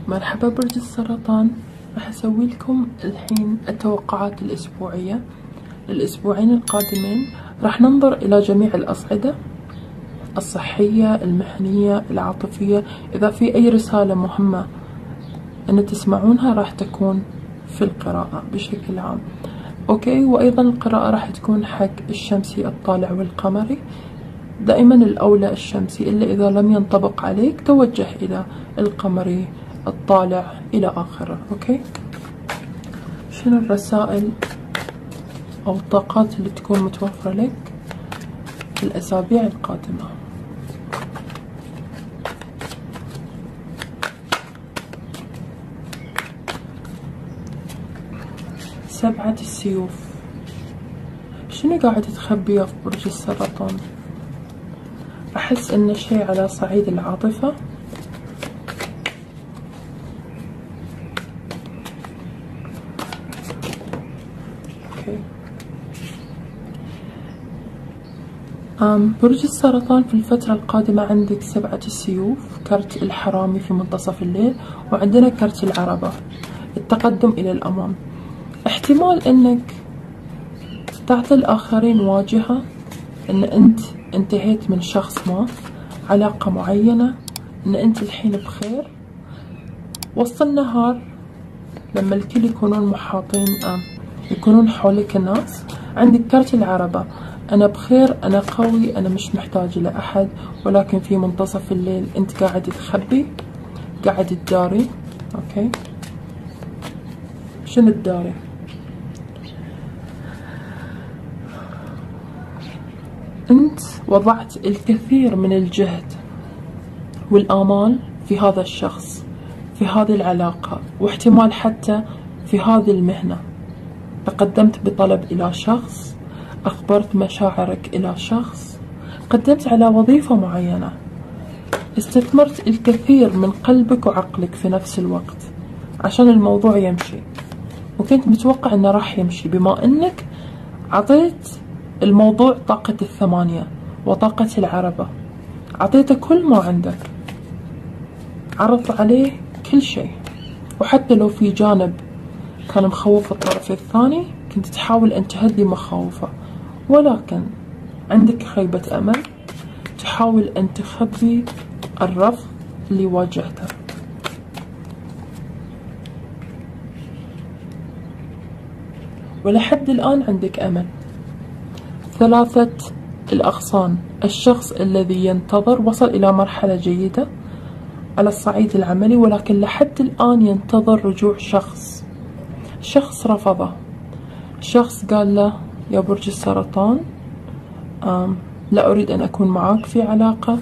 مرحبا برج السرطان. راح اسوي لكم الحين التوقعات الاسبوعية للاسبوعين القادمين. راح ننظر الى جميع الاصعدة الصحية، المهنية، العاطفية. اذا في اي رسالة مهمة ان تسمعونها راح تكون في القراءة بشكل عام. اوكي، وايضا القراءة راح تكون حق الشمسي الطالع والقمري. دائما الاولى الشمسي، الا اذا لم ينطبق عليك توجه الى القمري الطالع الى اخره. اوكي، شنو الرسائل او الطاقات اللي تكون متوفرة لك في الاسابيع القادمة؟ سبعة السيوف، شنو قاعد تخبيه في برج السرطان؟ احس ان شيء على صعيد العاطفة. برج السرطان في الفترة القادمة عندك سبعة السيوف، كرت الحرامي في منتصف الليل، وعندنا كرت العربة، التقدم إلى الأمام. احتمال أنك تعطي الآخرين واجهة أن أنت انتهيت من شخص ما، علاقة معينة، أن أنت الحين بخير. وسط النهار لما الكل يكونون محاطين يكونون حولك الناس، عندك كرت العربة، أنا بخير، أنا قوي، أنا مش محتاج لأحد. ولكن في منتصف الليل أنت قاعد تخبي، قاعد تداري. أوكي، شنو تداري؟ أنت وضعت الكثير من الجهد والآمال في هذا الشخص، في هذه العلاقة، واحتمال حتى في هذه المهنة. تقدمت بطلب إلى شخص، أخبرت مشاعرك إلى شخص، قدمت على وظيفة معينة، استثمرت الكثير من قلبك وعقلك في نفس الوقت عشان الموضوع يمشي، وكنت متوقع أنه راح يمشي، بما أنك عطيت الموضوع طاقة الثمانية وطاقة العربة، عطيته كل ما عندك، عرضت عليه كل شيء. وحتى لو في جانب كان مخوف الطرف الثاني كنت تحاول أن تهدي مخاوفه، ولكن عندك خيبة أمل، تحاول أن تخبي الرفض اللي واجهته. ولحد الآن عندك أمل. ثلاثة الأغصان، الشخص الذي ينتظر وصل إلى مرحلة جيدة على الصعيد العملي، ولكن لحد الآن ينتظر رجوع شخص رفضه، شخص قال له يا برج السرطان لا أريد أن أكون معاك في علاقة.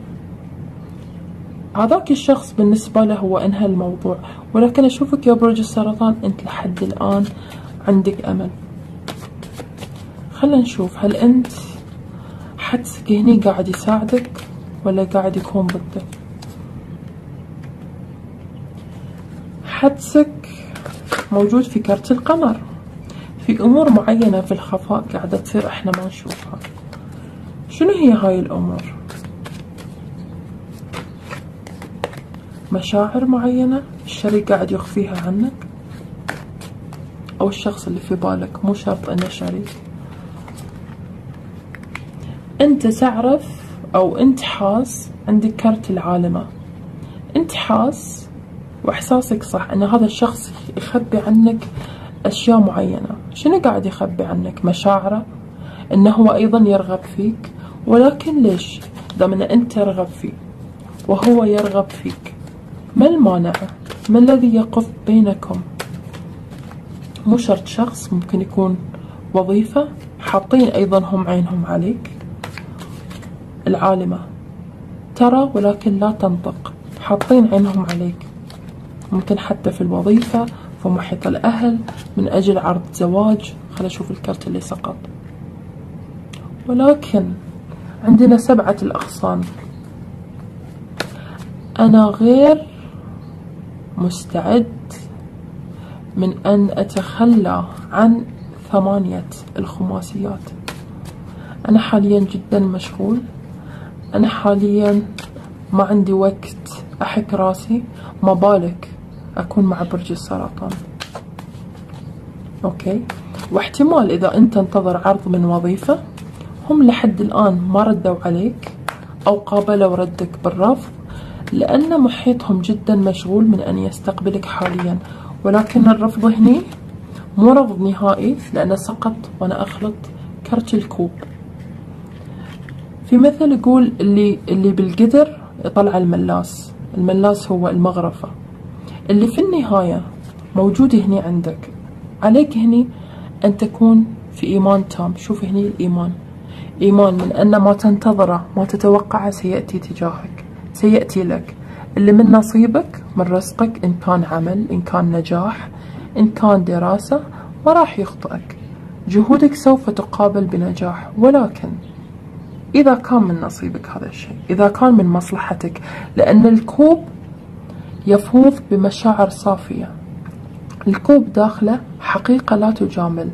هذاك الشخص بالنسبة له هو أنهى الموضوع، ولكن أشوفك يا برج السرطان أنت لحد الآن عندك أمل. خلينا نشوف، هل أنت حدسك هني قاعد يساعدك ولا قاعد يكون ضدك؟ حدسك موجود في كرت القمر، في أمور معينة في الخفاء قاعدة تصير احنا ما نشوفها. شنو هي هاي الأمور؟ مشاعر معينة الشريك قاعد يخفيها عنك، أو الشخص اللي في بالك، مو شرط أنه شريك. أنت تعرف أو أنت حاس، عندك كرت العالمة، أنت حاس وإحساسك صح أن هذا الشخص يخبي عنك أشياء معينة. شنو قاعد يخبي عنك؟ مشاعره، أنه هو أيضا يرغب فيك، ولكن ليش؟ دام أن أنت ترغب فيه وهو يرغب فيك، ما المانع؟ ما الذي يقف بينكم؟ مو شرط شخص، ممكن يكون وظيفة، حاطين أيضا هم عينهم عليك. العالمة ترى ولكن لا تنطق، حاطين عينهم عليك، ممكن حتى في الوظيفة، في محيط الأهل، من أجل عرض زواج. خلينا نشوف الكرت اللي سقط. ولكن عندنا سبعة الأغصان، أنا غير مستعد من أن أتخلى عن ثمانية الخماسيات. أنا حاليا جدا مشغول، أنا حاليا ما عندي وقت أحك راسي، ما بالك أكون مع برج السرطان. أوكي، واحتمال إذا أنت تنتظر عرض من وظيفة هم لحد الآن ما ردوا عليك أو قابلوا ردك بالرفض، لأن محيطهم جدا مشغول من أن يستقبلك حاليا، ولكن الرفض هني مو رفض نهائي، لأنه سقط وأنا أخلط كرت الكوب. في مثل يقول اللي بالقدر يطلع الملاس، الملاس هو المغرفة اللي في النهاية موجود هني عندك. عليك هني أن تكون في إيمان تام. شوف هني الإيمان، إيمان من أن ما تنتظره ما تتوقعه سيأتي تجاهك، سيأتي لك. اللي من نصيبك من رزقك، إن كان عمل، إن كان نجاح، إن كان دراسة، ما راح يخطئك. جهودك سوف تقابل بنجاح، ولكن إذا كان من نصيبك هذا الشيء، إذا كان من مصلحتك، لأن الكوب يفوض بمشاعر صافية. الكوب داخله حقيقة لا تجامل،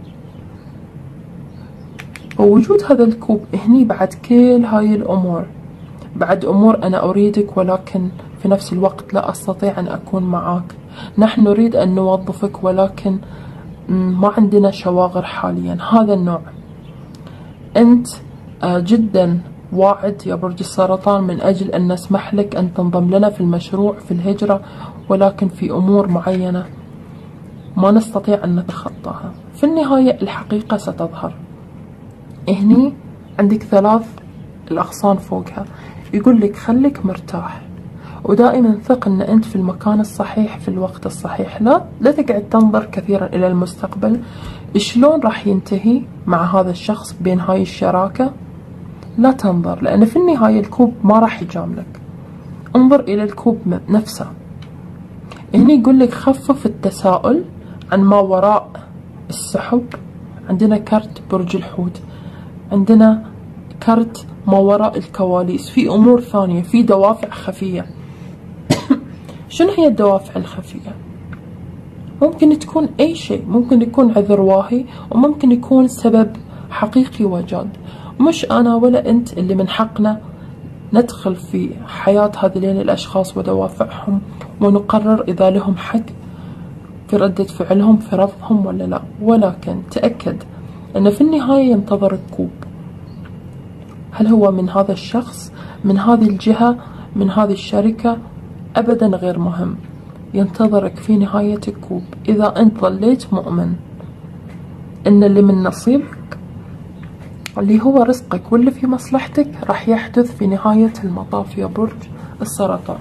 ووجود هذا الكوب هني بعد كل هاي الأمور، بعد أمور أنا أريدك ولكن في نفس الوقت لا أستطيع أن أكون معاك. نحن نريد أن نوظفك ولكن ما عندنا شواغر حاليا. هذا النوع. أنت جدا واعد يا برج السرطان من أجل أن نسمح لك أن تنضم لنا في المشروع في الهجرة، ولكن في أمور معينة ما نستطيع أن نتخطاها. في النهاية الحقيقة ستظهر. هني عندك 3 الأغصان فوقها، يقول لك خليك مرتاح، ودائما ثق أن أنت في المكان الصحيح في الوقت الصحيح. لا تقعد تنظر كثيرا إلى المستقبل، شلون راح ينتهي مع هذا الشخص بين هاي الشراكة. لا تنظر، لأن في النهاية الكوب ما راح يجاملك. انظر إلى الكوب نفسه. هني يقول لك خفف التساؤل عن ما وراء السحب. عندنا كرت برج الحوت، عندنا كرت ما وراء الكواليس، في أمور ثانية، في دوافع خفية. شنو هي الدوافع الخفية؟ ممكن تكون أي شيء، ممكن يكون عذر واهي، وممكن يكون سبب حقيقي وجاد. مش أنا ولا أنت اللي من حقنا ندخل في حياة هذين الأشخاص ودوافعهم ونقرر إذا لهم حق في ردة فعلهم، في رفضهم ولا لا. ولكن تأكد أن في النهاية ينتظرك كوب. هل هو من هذا الشخص، من هذه الجهة، من هذه الشركة؟ أبدا غير مهم. ينتظرك في نهاية الكوب. إذا أنت ظليت مؤمن أن اللي من نصيبك اللي هو رزقك واللي في مصلحتك راح يحدث في نهاية المطاف يا برج السرطان.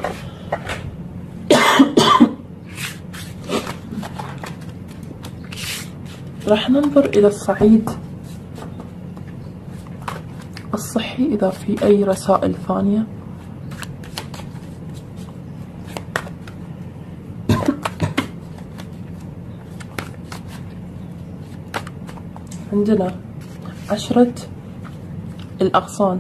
راح ننظر إلى الصعيد الصحي إذا في أي رسائل ثانية. عندنا 10 الأغصان.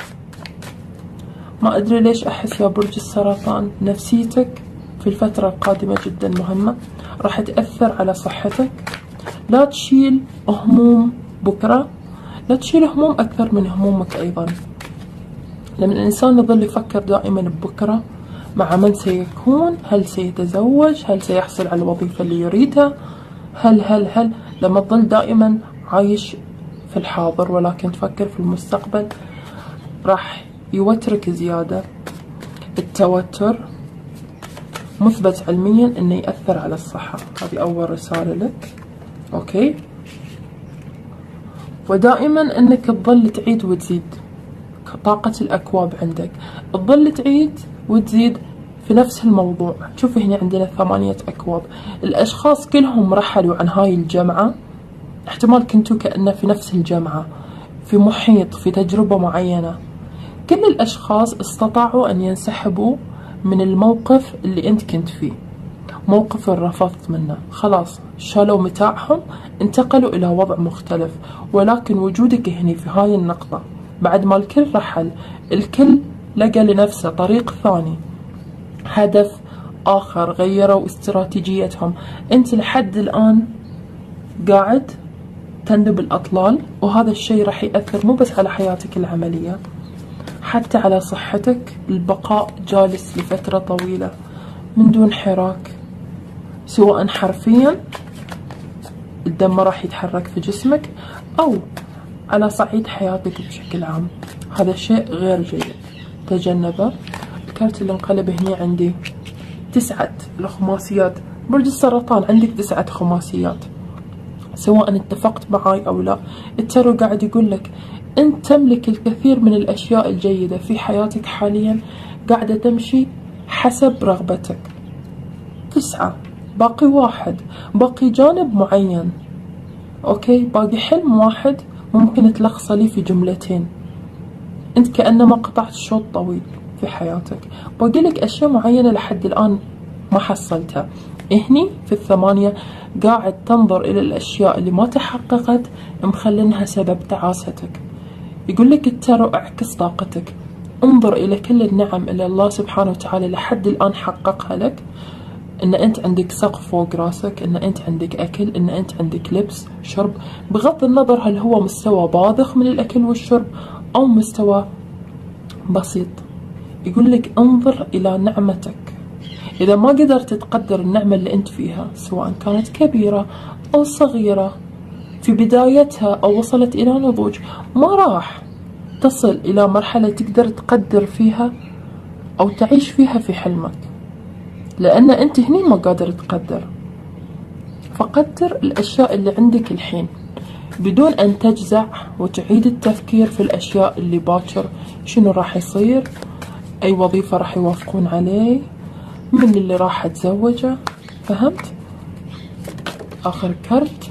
ما أدري ليش أحس يا برج السرطان نفسيتك في الفترة القادمة جدا مهمة، راح تأثر على صحتك. لا تشيل هموم بكرة، لا تشيل هموم أكثر من همومك أيضا، لأن الإنسان يظل يفكر دائما ببكرة مع من سيكون، هل سيتزوج، هل سيحصل على الوظيفة اللي يريدها، هل لما تظل دائما عايش في الحاضر ولكن تفكر في المستقبل راح يوترك زيادة. التوتر مثبت علميا انه يأثر على الصحة. هذه أول رسالة لك. اوكي، ودائما انك تظل تعيد وتزيد. طاقة الأكواب عندك تظل تعيد وتزيد في نفس الموضوع. شوف هنا عندنا 8 أكواب. الأشخاص كلهم رحلوا عن هاي الجامعة، احتمال كنتوا كأنه في نفس الجامعة، في محيط، في تجربة معينة. كل الأشخاص استطاعوا أن ينسحبوا من الموقف اللي أنت كنت فيه، موقف رفضت منه. خلاص شالوا متاعهم، انتقلوا إلى وضع مختلف. ولكن وجودك هنا في هاي النقطة بعد ما الكل رحل، الكل لقى لنفسه طريق ثاني، هدف آخر، غيروا استراتيجيتهم. أنت لحد الآن قاعد تندب الأطلال، وهذا الشيء راح يأثر مو بس على حياتك العملية، حتى على صحتك. البقاء جالس لفترة طويلة من دون حراك، سواء حرفيا الدم ما راح يتحرك في جسمك، أو على صعيد حياتك بشكل عام. هذا شيء غير جيد، تجنبه. الكارت اللي انقلب هنا عندي 9 الخماسيات. برج السرطان عندك 9 خماسيات، سواء اتفقت معاي أو لا. التارو قاعد يقول لك أنت تملك الكثير من الأشياء الجيدة في حياتك حاليا، قاعدة تمشي حسب رغبتك. 9 باقي 1، باقي جانب معين. أوكي، باقي حلم واحد ممكن تلخصه لي في جملتين. أنت كأنما قطعت شوط طويل في حياتك، باقي لك أشياء معينة لحد الآن ما حصلتها. هني في ال8 قاعد تنظر إلى الأشياء اللي ما تحققت مخلينها سبب تعاستك. يقول لك التارو اعكس طاقتك، انظر إلى كل النعم اللي الله سبحانه وتعالى لحد الآن حققها لك. إن أنت عندك سقف فوق راسك، إن أنت عندك أكل، إن أنت عندك لبس شرب، بغض النظر هل هو مستوى باذخ من الأكل والشرب أو مستوى بسيط. يقول لك انظر إلى نعمتك. إذا ما قدرت تقدر النعمة اللي أنت فيها، سواء كانت كبيرة أو صغيرة في بدايتها أو وصلت إلى نضوج، ما راح تصل إلى مرحلة تقدر تقدر فيها أو تعيش فيها في حلمك، لأن أنت هني ما قادر تقدر. فقدر الأشياء اللي عندك الحين بدون أن تجزع وتعيد التفكير في الأشياء اللي باكر شنو راح يصير، أي وظيفة راح يوافقون عليه، من اللي راح أتزوجه. فهمت؟ آخر كرت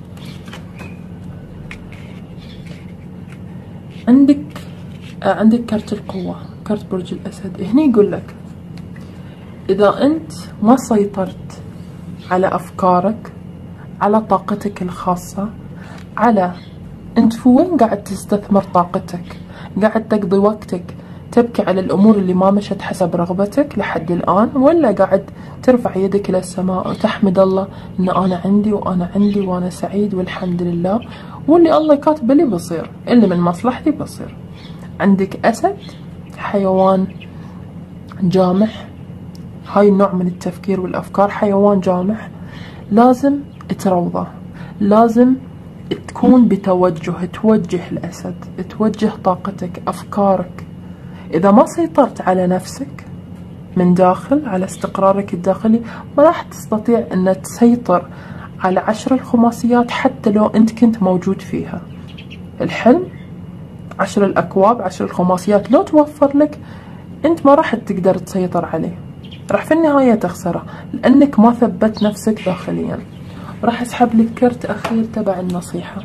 عندك كرت القوة، كرت برج الأسد. هني يقول لك إذا أنت ما سيطرت على أفكارك، على طاقتك الخاصة، على أنت في وين قاعد تستثمر طاقتك، قاعد تقضي وقتك تبكي على الأمور اللي ما مشت حسب رغبتك لحد الآن، ولا قاعد ترفع يدك إلى السماء وتحمد الله إن أنا عندي وأنا عندي وأنا سعيد والحمد لله، واللي الله كاتبه لي بصير، اللي من مصلحتي بصير. عندك أسد، حيوان جامح. هاي النوع من التفكير والأفكار حيوان جامح، لازم تروضه، لازم تكون بتوجه، توجه الأسد، توجه طاقتك، أفكارك. إذا ما سيطرت على نفسك من داخل، على استقرارك الداخلي، ما راح تستطيع أن تسيطر على 10 الخماسيات حتى لو أنت كنت موجود فيها. الحلم 10 الأكواب، 10 الخماسيات لو توفر لك، أنت ما راح تقدر تسيطر عليه، راح في النهاية تخسره لأنك ما ثبت نفسك داخليا. راح أسحب لك كرت أخير تبع النصيحة.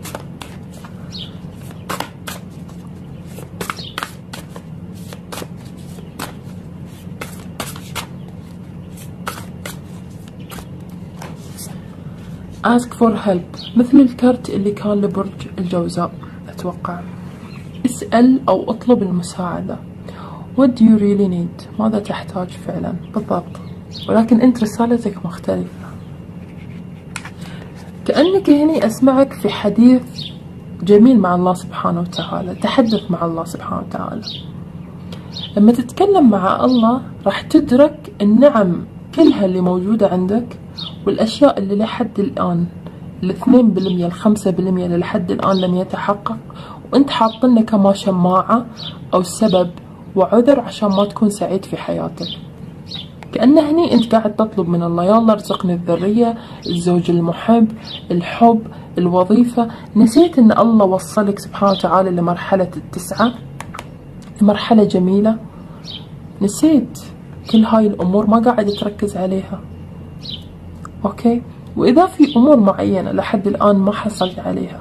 ask for help، مثل الكرت اللي كان لبرج الجوزاء أتوقع. اسأل أو اطلب المساعدة. what do you really need، ماذا تحتاج فعلا بالضبط، ولكن أنت رسالتك مختلفة. كأنك هني أسمعك في حديث جميل مع الله سبحانه وتعالى، تحدث مع الله سبحانه وتعالى. لما تتكلم مع الله راح تدرك النعم كلها اللي موجودة عندك، والأشياء اللي لحد الآن 2% 5% اللي لحد الآن لم يتحقق، وأنت حاطنه كما شماعة أو سبب وعذر عشان ما تكون سعيد في حياتك. كأن هني أنت قاعد تطلب من الله، يا الله ارزقني الذرية، الزوج المحب، الحب، الوظيفة. نسيت أن الله وصلك سبحانه وتعالى لمرحلة 9، مرحلة جميلة. نسيت كل هاي الأمور، ما قاعد تركز عليها. أوكي، وإذا في أمور معينة لحد الآن ما حصلت عليها،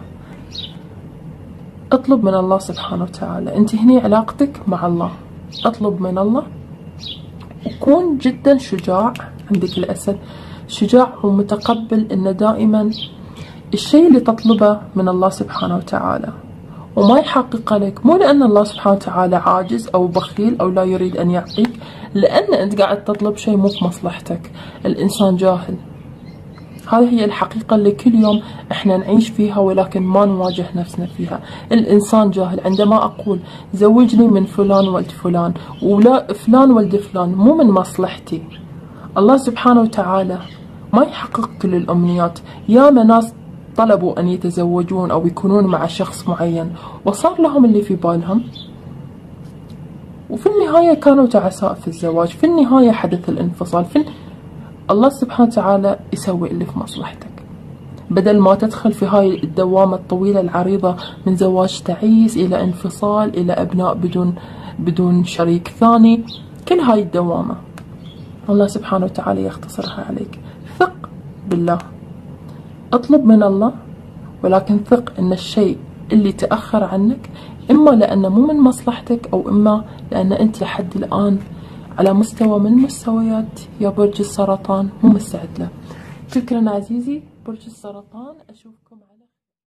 اطلب من الله سبحانه وتعالى. أنت هني علاقتك مع الله، اطلب من الله وكون جدا شجاع. عندك الأسد شجاع ومتقبل أن دائما الشيء اللي تطلبه من الله سبحانه وتعالى وما يحقق لك، مو لأن الله سبحانه وتعالى عاجز أو بخيل أو لا يريد أن يعطيك، لأن أنت قاعد تطلب شيء مو في مصلحتك. الإنسان جاهل، هذه هي الحقيقة اللي كل يوم احنا نعيش فيها ولكن ما نواجه نفسنا فيها. الإنسان جاهل. عندما أقول زوجني من فلان ولد فلان، ولا فلان ولد فلان، مو من مصلحتي. الله سبحانه وتعالى ما يحقق كل الأمنيات. ياما ناس طلبوا أن يتزوجون أو يكونون مع شخص معين وصار لهم اللي في بالهم، وفي النهاية كانوا تعساء في الزواج، في النهاية حدث الانفصال. الله سبحانه وتعالى يسوي اللي في مصلحتك. بدل ما تدخل في هاي الدوامة الطويلة العريضة من زواج تعيس إلى انفصال إلى أبناء بدون شريك ثاني، كل هاي الدوامة الله سبحانه وتعالى يختصرها عليك. ثق بالله، اطلب من الله، ولكن ثق ان الشيء اللي تأخر عنك اما لانه مو من مصلحتك، او اما لان انت لحد الان على مستوى من المستويات يا برج السرطان مو مستعد له. شكرا عزيزي برج السرطان، اشوفكم على